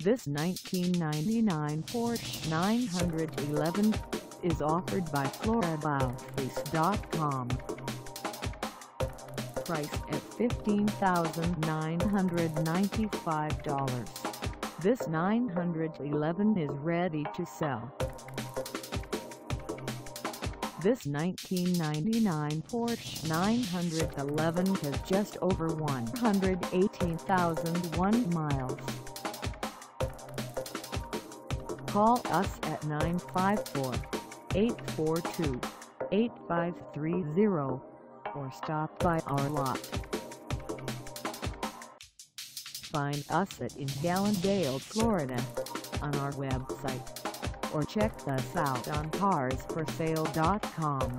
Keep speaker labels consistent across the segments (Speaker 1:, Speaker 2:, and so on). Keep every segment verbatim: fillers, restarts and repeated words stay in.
Speaker 1: This nineteen ninety-nine Porsche nine eleven is offered by Florida Office dot com. Price at fifteen thousand nine hundred ninety-five dollars. This nine eleven is ready to sell. This nineteen ninety-nine Porsche nine eleven has just over one hundred eighteen thousand one miles. Call us at nine five four, eight four two, eight five three zero or stop by our lot. Find us at in Hallandale, Florida on our website, or check us out on cars for sale dot com.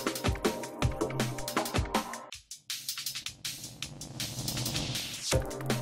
Speaker 2: You